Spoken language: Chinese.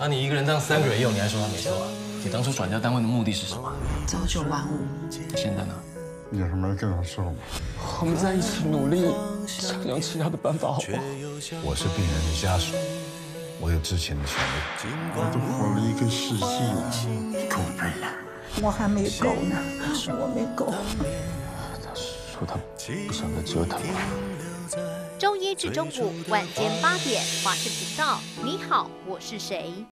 啊，你一个人当3个人用，你还说他没错啊？你当初转嫁单位的目的是什么？ 朝九晚五。 现在呢？ 有什么更好事了吗？ 我们在一起努力，想用其他的办法，好不好？ 我是病人的家属，我有知情的权利。我都活了1个世纪了，够分了。 我还没够呢，是我没够。 他说他不想再折腾了。 周一至周五晚间8点，华视频道。你好，我是谁？